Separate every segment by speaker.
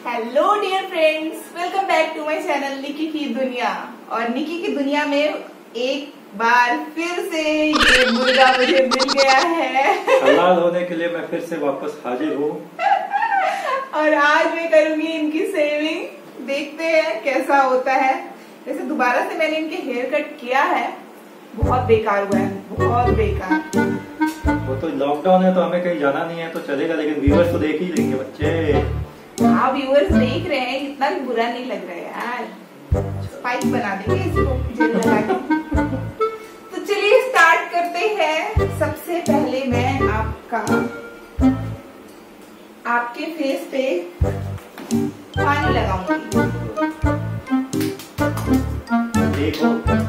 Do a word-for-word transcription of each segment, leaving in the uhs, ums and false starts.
Speaker 1: Hello dear friends, welcome back to my channel Nikki की दुनिया। और निकी की दुनिया में एक बार फिर से ये मुर्गा मुझे मिल गया है।
Speaker 2: हलाल होने के लिए मैं फिर से वापस हाजिर हूँ।
Speaker 1: और आज मैं करूंगी इनकी सेविंग, देखते हैं कैसा होता है। जैसे दोबारा से मैंने इनके हेयर कट किया है, बहुत बेकार हुआ है, बहुत बेकार।
Speaker 2: वो तो लॉकडाउन है तो हमें कहीं जाना नहीं है तो चलेगा, लेकिन व्यूअर्स तो देख ही लेंगे बच्चे।
Speaker 1: हाँ, व्यूअर्स देख रहे हैं, इतना भी बुरा नहीं लग रहा है यार। स्पाइक बना देंगे इसको जेल लगा के। तो चलिए स्टार्ट करते हैं। सबसे पहले मैं आपका आपके फेस पे पानी लगाऊंगी।
Speaker 2: देखो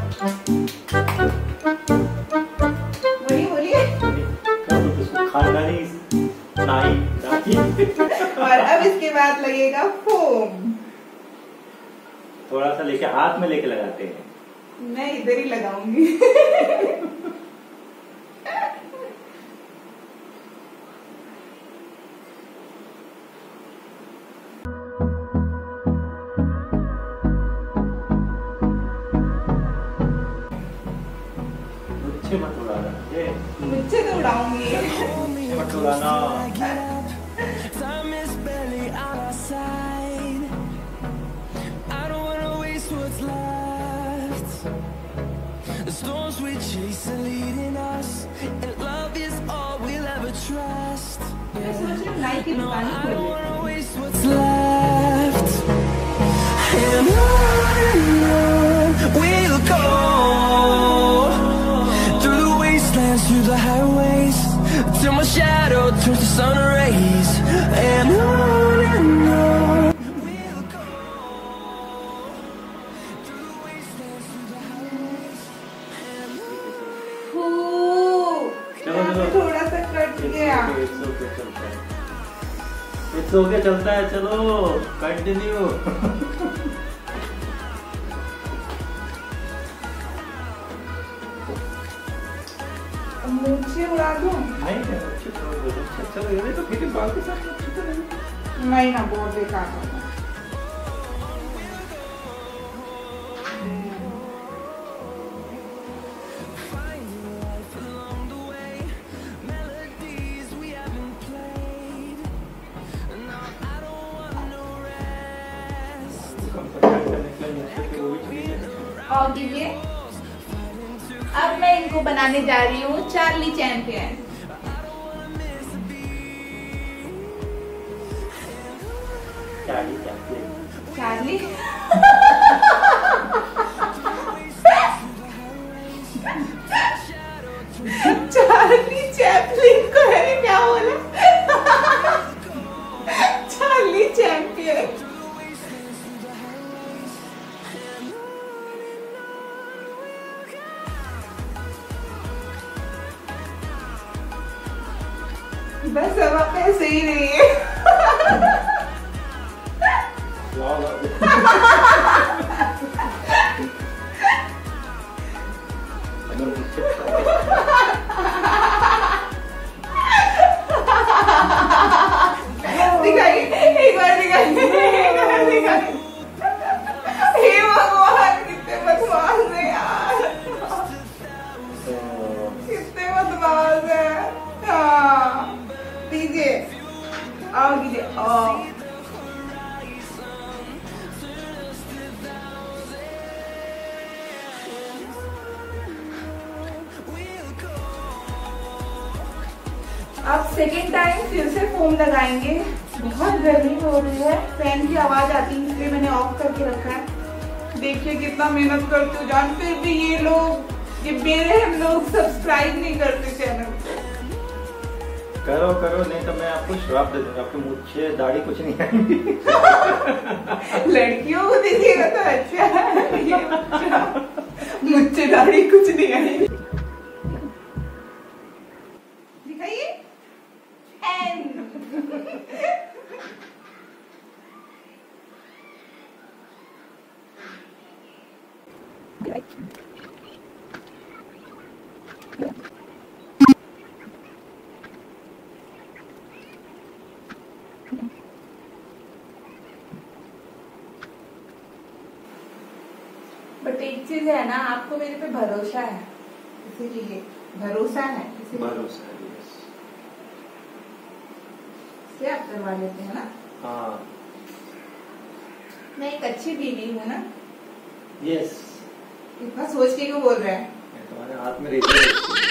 Speaker 1: बोलिए बोलिए।
Speaker 2: खानदानी नाई
Speaker 1: और अब इसके बाद लगेगा फोम।
Speaker 2: थोड़ा सा लेके हाथ में लेके लगाते हैं।
Speaker 1: मैं इधर ही लगाऊंगी।
Speaker 2: मुझे मत उड़ाना,
Speaker 1: मुझे तो उड़ाऊंगी।
Speaker 2: मत उड़ाना।
Speaker 3: The storms we chase are leading us, and love is all we'll ever trust. No, I don't wanna waste what's left. And on and on we'll go, through the wastelands, through the highways, till my shadow turns to sun rays. And on and on.
Speaker 1: थोड़ा सा cut गया।
Speaker 2: It's okay, चलता है। चलो continue.
Speaker 1: मुझे उड़ा दूं?
Speaker 2: नहीं चलो, ये तो फिर बाल के साथ
Speaker 1: नहीं ना, बहुत बेकार होगा। और दीजिए, अब मैं इनको बनाने जा रही हूँ Charlie champion.
Speaker 2: Charlie champion.
Speaker 1: Charlie Charlie Chaplin को मैंने क्या बोला? Charlie champion. बस अब आप ऐसे ही रहिए। दिखाइए, एक बार दिखाइए, एक बार दिखाइए। हे भगवान, कितने बदमाश है यार, कितने बदमाश है। हाँ दीजिए, आओ दीजिए, आओ। अब सेकेंड टाइम फिर से फोम लगाएंगे। बहुत गर्मी हो रही है, फैन की आवाज आती है इसलिए मैंने ऑफ करके रखा है। देखिए कितना मेहनत करते हो जान, फिर भी ये लोग, ये बेरहम लोग सब्सक्राइब नहीं करते चैनल को।
Speaker 2: करो करो, नहीं तो मैं आपको श्राप दे दूंगा, आपके मुझे दाढ़ी कुछ नहीं आएगी।
Speaker 1: लड़कियों को दीजिएगा तो अच्छा है, ये अच्छा, मुझे दाढ़ी कुछ नहीं आएगी। दिखाइए। बट एक चीज है ना, आपको मेरे पे भरोसा है, इसीलिए भरोसा है, इसीलिए
Speaker 2: भरोसा है, यस।
Speaker 1: से आप करवा लेते हैं ना।
Speaker 2: हाँ
Speaker 1: मैं एक अच्छी बीवी हूँ ना।
Speaker 2: यस।
Speaker 1: इतना सोच के क्यों बोल रहे हैं?
Speaker 2: तुम्हारे हाथ में रेती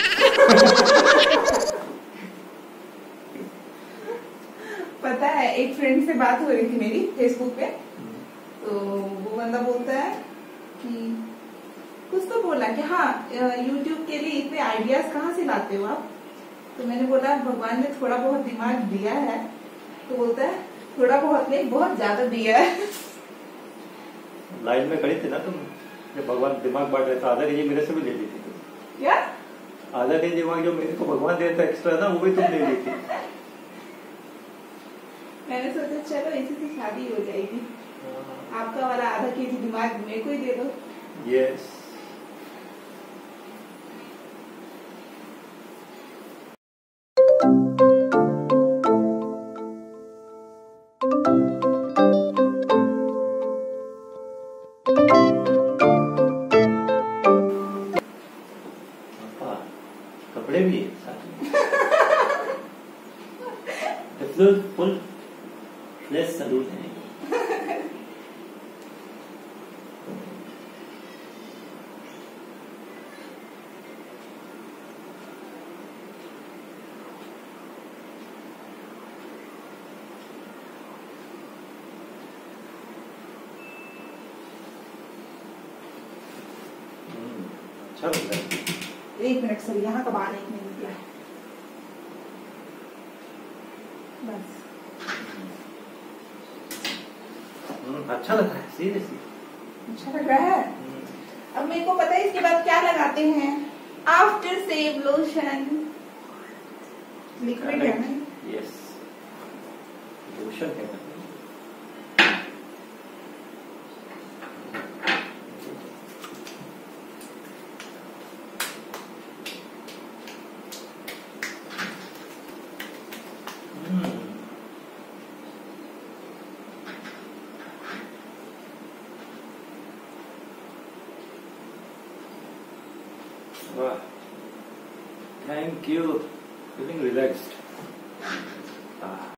Speaker 1: पता है, एक फ्रेंड से बात हो रही थी मेरी फेसबुक पे, तो वो बंदा बोलता है कि कुछ तो बोला कि हाँ यूट्यूब के लिए इतने आइडियाज कहाँ से लाते हो आप? तो मैंने बोला भगवान ने थोड़ा बहुत दिमाग दिया है। तो बोलता है थोड़ा बहुत नहीं, बहुत ज्यादा दिया है।
Speaker 2: लाइन में खड़ी थी ना तुम, जब भगवान दिमाग बांट रहे थे, आधा ये मेरे से भी ले ली थी।
Speaker 1: क्या?
Speaker 2: आधा दिन दिमाग जो मेरे को भगवान दे था एक्स्ट्रा ना, वो भी तुम ले ली थी।
Speaker 1: मैंने सोचा चलो इसी से शादी हो जाएगी, आपका वाला आधा केजी दिमाग मेरे को ही दे दो।
Speaker 2: यस। कपड़े भी है साथ में। फुल फ्लैश सलून है। अच्छा लग रहा है।
Speaker 1: एक मिनट सर, यहाँ का बाल एक मिनट दिया है बस।
Speaker 2: अच्छा लग रहा है, सीरियसली
Speaker 1: अच्छा लग रहा है। अब मेरे को पता है इसके बाद क्या लगाते हैं, आफ्टर सेव लोशन, लिक्विड है ना।
Speaker 2: यस, लोशन है। Wow. Thank you. Feeling relaxed. Ah.